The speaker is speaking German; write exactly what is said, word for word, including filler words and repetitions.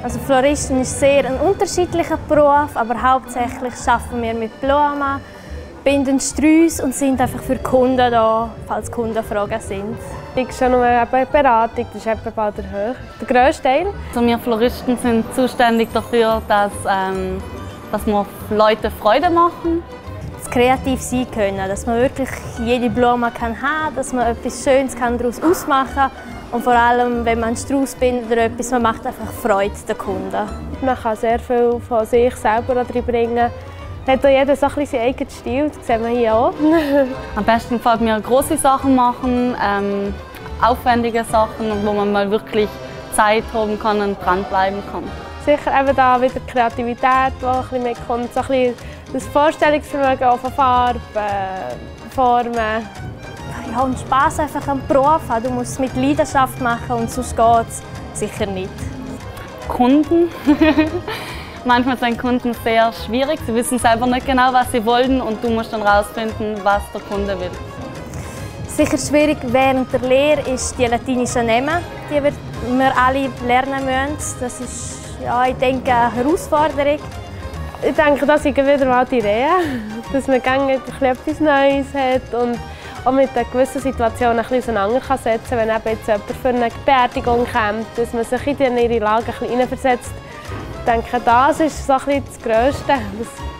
Also Floristen ist sehr ein unterschiedlicher Beruf, aber hauptsächlich arbeiten wir mit Blumen, binden Sträuße und sind einfach für die Kunden da, falls Kunden Fragen sind. Ich schon nur eine Beratung, das ist etwa bald der, der grösste Teil. Also wir Floristen sind zuständig dafür, dass, ähm, dass wir Leuten Freude machen. Das kreativ sein können, dass man wirklich jede Blume kann haben, dass man etwas Schönes kann daraus ausmachen kann. Und vor allem, wenn man einen Strauß bindet oder etwas, man macht einfach Freude den Kunden. Man kann sehr viel von sich selber reinbringen. Hat auch jeder so ein bisschen seinen eigenen Stil, das sehen wir hier auch. Am besten gefällt mir große Sachen machen, ähm, aufwendige Sachen, wo man mal wirklich Zeit haben kann und dranbleiben kann. Sicher eben da wieder die Kreativität, die ein bisschen mitkommt, so ein bisschen das Vorstellungsvermögen von Farben, Formen. Ja, und Spass einfach am Beruf haben. Du musst es mit Leidenschaft machen und sonst geht es sicher nicht. Kunden. Manchmal sind Kunden sehr schwierig. Sie wissen selber nicht genau, was sie wollen und du musst dann herausfinden, was der Kunde will. Sicher schwierig während der Lehre ist die latinischen Namen, die wir, wir alle lernen müssen. Das ist, ja, ich denke, eine Herausforderung. Ich denke, das sind wieder mal die Ideen, dass man gerne etwas Neues hat und auch mit einer gewissen Situation ein bisschen auseinandersetzen kann, wenn eben jetzt jemand für eine Beerdigung kommt, dass man sich in ihre Lage ein bisschen hineinversetzt. Ich denke, das ist so ein bisschen das Grösste.